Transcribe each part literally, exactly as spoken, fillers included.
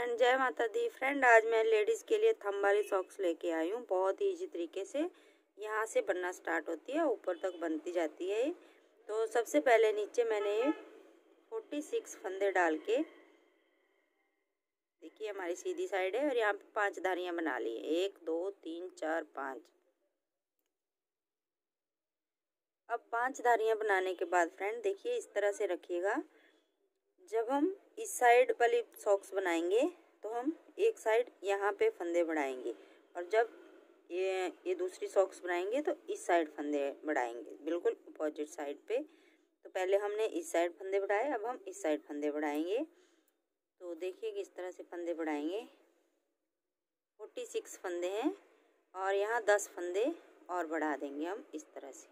Friend, जय माता दी। Friend, आज मैं लेडीज़ के लिए थंब वाली सॉक्स लेके आई हूँ। बहुत ही इजी तरीके से यहाँ से बनना स्टार्ट होती है, ऊपर तक बनती जाती है। तो सबसे पहले नीचे मैंने फोर्टी सिक्स फंदे डाल के, देखिए हमारी सीधी साइड है, और यहाँ पे पांच धारियाँ बना ली। एक दो तीन चार पाँच। अब पांच धारियाँ बनाने के बाद फ्रेंड देखिए इस तरह से रखिएगा। जब हम इस साइड वाली सॉक्स बनाएंगे तो हम एक साइड यहाँ पे फंदे बढ़ाएंगे, और जब ये ये दूसरी सॉक्स बनाएंगे तो इस साइड फंदे बढ़ाएंगे, बिल्कुल अपोजिट साइड पे। तो पहले हमने इस साइड फंदे बढ़ाए, अब हम इस साइड फंदे बढ़ाएंगे। तो देखिए किस तरह से फंदे बढ़ाएंगे। फोर्टी सिक्स फंदे हैं और यहाँ दस फंदे और बढ़ा देंगे हम इस तरह से।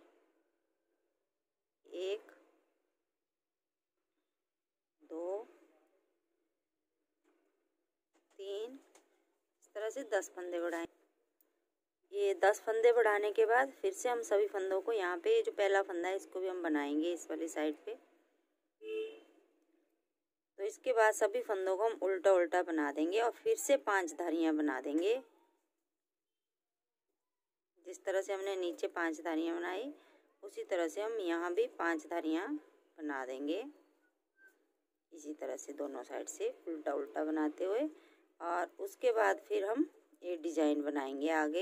एक, दो, तीन, इस तरह से दस फंदे बढ़ाएं। ये दस फंदे बढ़ाने के बाद फिर से हम सभी फंदों को यहाँ पे, जो पहला फंदा है इसको भी हम बनाएंगे इस वाली साइड पे। तो इसके बाद सभी फंदों को हम उल्टा उल्टा बना देंगे और फिर से पांच धारियाँ बना देंगे। जिस तरह से हमने नीचे पांच धारियाँ बनाई उसी तरह से हम यहाँ भी पांच धारियाँ बना देंगे, इसी तरह से दोनों साइड से उल्टा उल्टा बनाते हुए। और उसके बाद फिर हम ये डिजाइन बनाएंगे आगे।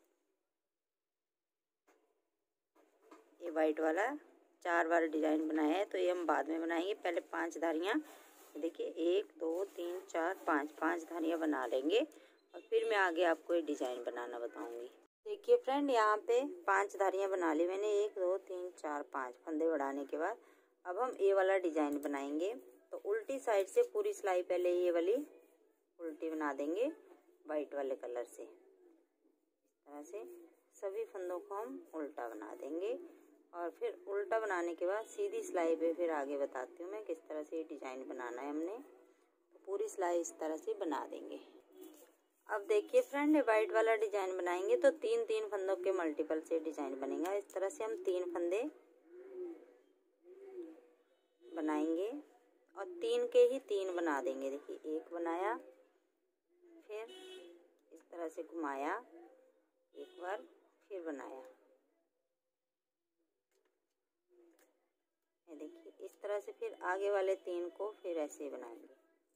ये वाइट वाला चार बार डिजाइन बनाया है, तो ये हम बाद में बनाएंगे। पहले पांच धारियाँ, देखिए एक दो तीन चार पाँच, पांच धारियाँ बना लेंगे और फिर मैं आगे आपको ये डिजाइन बनाना बताऊंगी। देखिए फ्रेंड, यहाँ पे पांच धारियाँ बना ली मैंने। एक दो तीन चार पाँच फंदे बढ़ाने के बाद अब हम ये वाला डिजाइन बनाएंगे। तो उल्टी साइड से पूरी सिलाई पहले ये वाली उल्टी बना देंगे वाइट वाले कलर से। इस तरह से सभी फंदों को हम उल्टा बना देंगे और फिर उल्टा बनाने के बाद सीधी सिलाई पे फिर आगे बताती हूँ मैं किस तरह से ये डिजाइन बनाना है हमने। तो पूरी सिलाई इस तरह से बना देंगे। अब देखिए फ्रेंड, वाइट वाला डिजाइन बनाएंगे तो तीन तीन फंदों के मल्टीपल से डिजाइन बनेगा। इस तरह से हम तीन फंदे बनाएंगे और तीन के ही तीन बना देंगे। देखिए एक बनाया, फिर इस तरह से घुमाया, एक बार फिर बनाया। ये देखिए इस तरह से फिर आगे वाले तीन को फिर ऐसे ही बनाएंगे।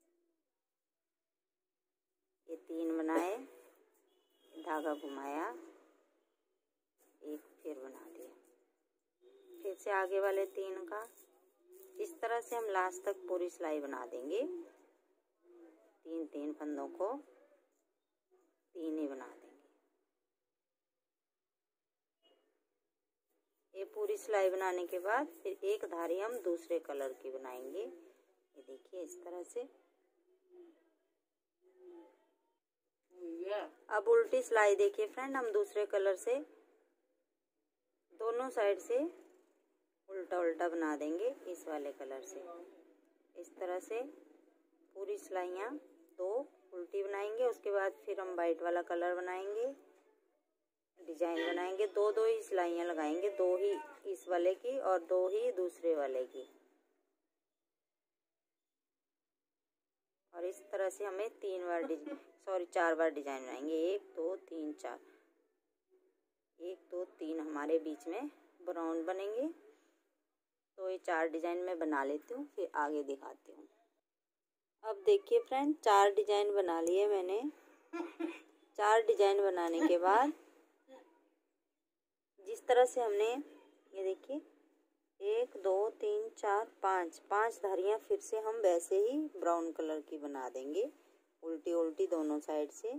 ये तीन बनाए, धागा घुमाया, एक फिर बना दिया, फिर से आगे वाले तीन का। इस तरह से हम लास्ट तक पूरी सिलाई बना देंगे। तीन तीन फंदों को तीन ही बना देंगे। ये पूरी सिलाई बनाने के बाद फिर एक धारी हम दूसरे कलर की बनाएंगे। ये देखिए इस तरह से। अब उल्टी सिलाई देखिए फ्रेंड, हम दूसरे कलर से दोनों साइड से उल्टा उल्टा बना देंगे इस वाले कलर से। इस तरह से पूरी सिलाइयाँ दो उल्टी बनाएंगे। उसके बाद फिर हम वाइट वाला कलर बनाएंगे, डिजाइन बनाएंगे। दो दो ही सिलाइयाँ लगाएंगे, दो ही इस वाले की और दो ही दूसरे वाले की। और इस तरह से हमें तीन बार सॉरी चार बार डिजाइन बनाएंगे। एक दो तीन चार, एक दो तीन हमारे बीच में ब्राउन बनेंगे। तो ये चार डिजाइन मैं बना लेती हूँ, फिर आगे दिखाती हूँ। अब देखिए फ्रेंड, चार डिजाइन बना लिए मैंने। चार डिजाइन बनाने के बाद जिस तरह से हमने, ये देखिए एक दो तीन चार पाँच, पांच धारियाँ फिर से हम वैसे ही ब्राउन कलर की बना देंगे, उल्टी उल्टी दोनों साइड से।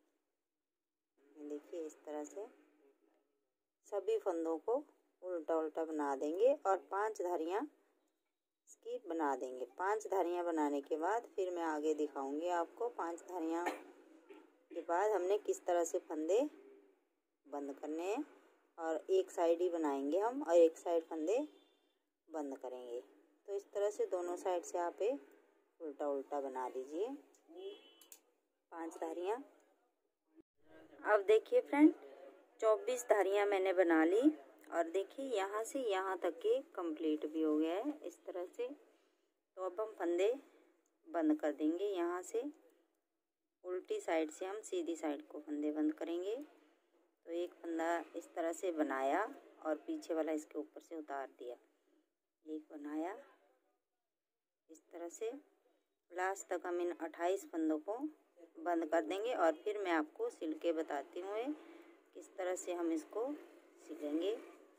देखिए इस तरह से सभी फंदों को उल्टा उल्टा बना देंगे और पांच धारियाँ इसकी बना देंगे। पांच धारियाँ बनाने के बाद फिर मैं आगे दिखाऊंगी आपको। पांच धारियाँ के बाद हमने किस तरह से फंदे बंद करने हैं, और एक साइड ही बनाएंगे हम और एक साइड फंदे बंद करेंगे। तो इस तरह से दोनों साइड से आप उल्टा उल्टा बना दीजिए पांच धारियाँ। अब देखिए फ्रेंड, चौबीस धारियाँ मैंने बना ली और देखिए यहाँ से यहाँ तक के कंप्लीट भी हो गया है इस तरह से। तो अब हम फंदे बंद कर देंगे यहाँ से उल्टी साइड से हम सीधी साइड को फंदे बंद करेंगे। तो एक फंदा इस तरह से बनाया और पीछे वाला इसके ऊपर से उतार दिया, एक बनाया इस तरह से। लास्ट तक हम इन अट्ठाईस फंदों को बंद कर देंगे और फिर मैं आपको सिल के बताती हूँ किस तरह से हम इसको सिलेंगे।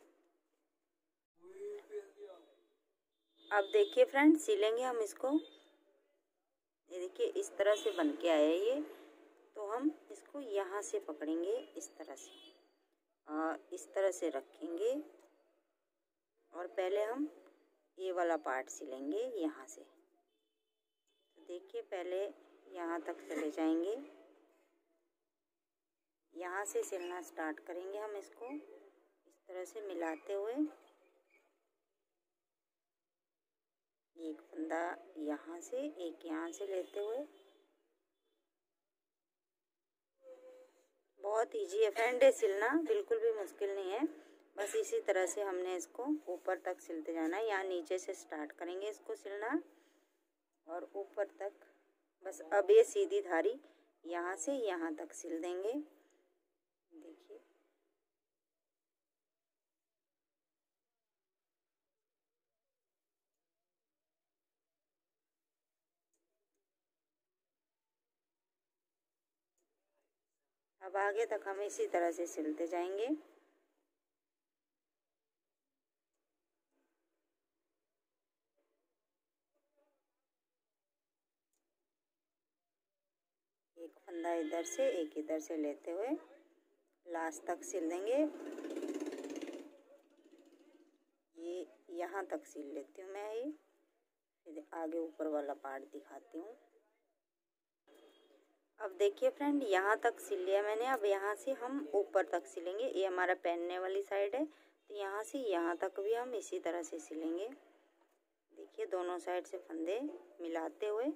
अब देखिए फ्रेंड, सिलेंगे हम इसको। ये देखिए इस तरह से बन के आया ये। तो हम इसको यहाँ से पकड़ेंगे इस तरह से और इस तरह से रखेंगे और पहले हम ये वाला पार्ट सिलेंगे यहाँ से। तो देखिए पहले यहाँ तक चले जाएंगे, यहाँ से सिलना स्टार्ट करेंगे हम इसको इस तरह से मिलाते हुए। एक फंदा यहाँ से, एक यहाँ से लेते हुए। बहुत इजी है फ्रेंड सिलना, बिल्कुल भी मुश्किल नहीं है। बस इसी तरह से हमने इसको ऊपर तक सिलते जाना है। यहाँ नीचे से स्टार्ट करेंगे इसको सिलना और ऊपर तक। बस अब ये सीधी धारी यहाँ से यहाँ तक सिल देंगे। देखिए अब आगे तक हम इसी तरह से सिलते जाएंगे। एक फंदा इधर से, एक इधर से लेते हुए लास्ट तक सिल देंगे। ये यहाँ तक सिल लेती हूँ मैं। ये फिर आगे ऊपर वाला पार्ट दिखाती हूँ। अब देखिए फ्रेंड, यहाँ तक सिल लिया मैंने। अब यहाँ से हम ऊपर तक सिलेंगे। ये हमारा पहनने वाली साइड है, तो यहाँ से यहाँ तक भी हम इसी तरह से सिलेंगे। देखिए दोनों साइड से फंदे मिलाते हुए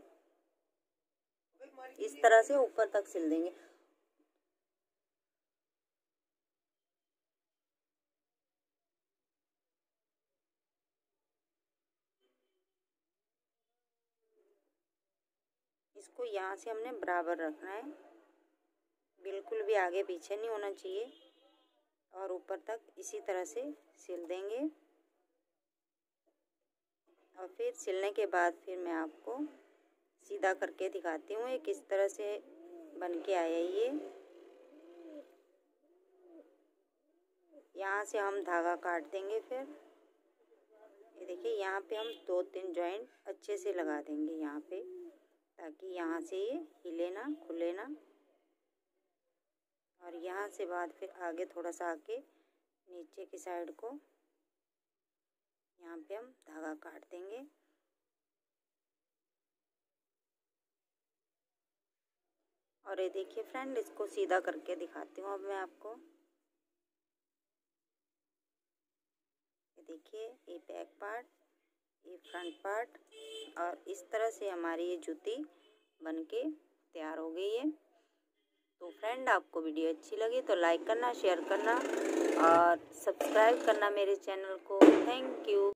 इस तरह से ऊपर तक सिल देंगे। इसको यहाँ से हमने बराबर रखना है, बिल्कुल भी आगे पीछे नहीं होना चाहिए। और ऊपर तक इसी तरह से सिल देंगे। और फिर सिलने के बाद फिर मैं आपको सीधा करके दिखाती हूँ ये किस तरह से बन के आया। ये यहाँ से हम धागा काट देंगे। फिर ये देखिए यहाँ पे हम दो तीन जॉइंट अच्छे से लगा देंगे यहाँ पे, ताकि यहाँ से ये हिले ना, खुले ना। और यहाँ से बाद फिर आगे थोड़ा सा आके नीचे की साइड को यहाँ पे हम धागा काट देंगे। और ये देखिए फ्रेंड, इसको सीधा करके दिखाती हूँ अब मैं आपको। ये देखिए ये बैक पार्ट, ये फ्रंट पार्ट, और इस तरह से हमारी ये जूती बनके तैयार हो गई है। तो फ्रेंड, आपको वीडियो अच्छी लगी तो लाइक करना, शेयर करना और सब्सक्राइब करना मेरे चैनल को। Thank you.